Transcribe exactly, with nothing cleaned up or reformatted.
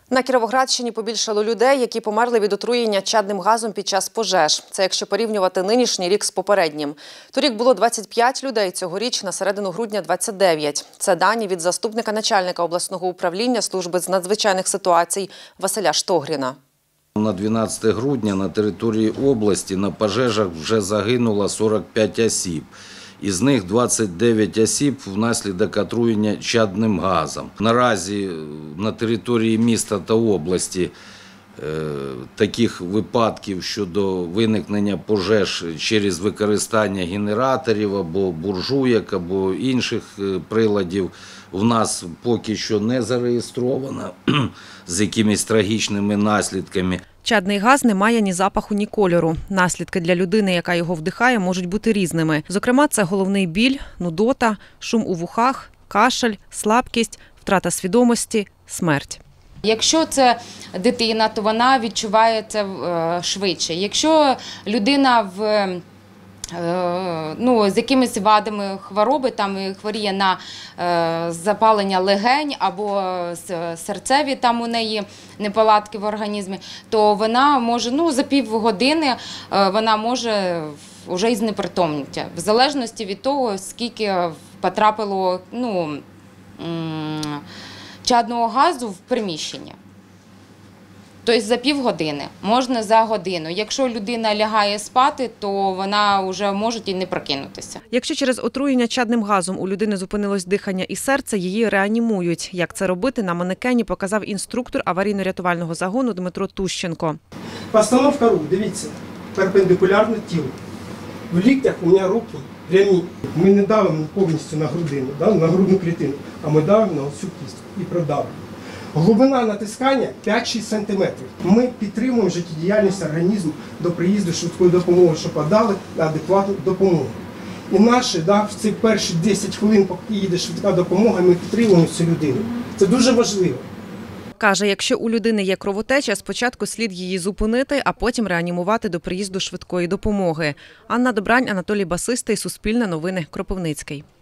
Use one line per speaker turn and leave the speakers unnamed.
На Кіровоградщині побільшало людей, які померли від отруєння чадним газом під час пожеж. Це якщо порівнювати нинішній рік з попереднім. Торік було двадцять п'ять людей, цьогоріч на середину грудня – двадцять дев'ять. Це дані від заступника начальника обласного управління служби з надзвичайних ситуацій Василя Штогріна.
На дванадцяте грудня на території області на пожежах вже загинуло сорок п'ять осіб. Із них двадцять дев'ять осіб внаслідок отруєння чадним газом. Наразі на території міста та області таких випадків щодо виникнення пожеж через використання генераторів або буржуйок, або інших приладів в нас поки що не зареєстровано з якимись трагічними наслідками.
Чадний газ не має ні запаху, ні кольору. Наслідки для людини, яка його вдихає, можуть бути різними. Зокрема, це головний біль, нудота, шум у вухах, кашель, слабкість, втрата свідомості, смерть.
Якщо це дитина, то вона відчуває це швидше. Якщо людина в, ну, з якимись вадами хвороби, там хворіє на запалення легень або серцеві, там у неї неполадки в організмі, то вона може, ну, за півгодини вона може вже і знепритомніти, в залежності від того, скільки потрапило, ну, чадного газу в приміщення. Тобто за півгодини, можна за годину. Якщо людина лягає спати, то вона вже може і не прокинутися.
Якщо через отруєння чадним газом у людини зупинилось дихання і серце, її реанімують. Як це робити, на манекені показав інструктор аварійно-рятувального загону Дмитро Тущенко.
Постановка рук, дивіться, перпендикулярно тілу. В ліктях у мене руки прямі. Ми не давимо повністю на грудину, на грудну клітину, а ми давимо на оцю кістку і продавимо. Глибина натискання п'ять-шість сантиметрів. Ми підтримуємо життєдіяльність організму до приїзду швидкої допомоги, щоб подали адекватну допомогу. І наші, да, в ці перші десять хвилин, поки їде швидка допомога, ми підтримуємо цю людину. Це дуже важливо.
Каже, якщо у людини є кровотеча, спочатку слід її зупинити, а потім реанімувати до приїзду швидкої допомоги. Анна Добрань, Анатолій Басистий, Суспільне новини, Кропивницький.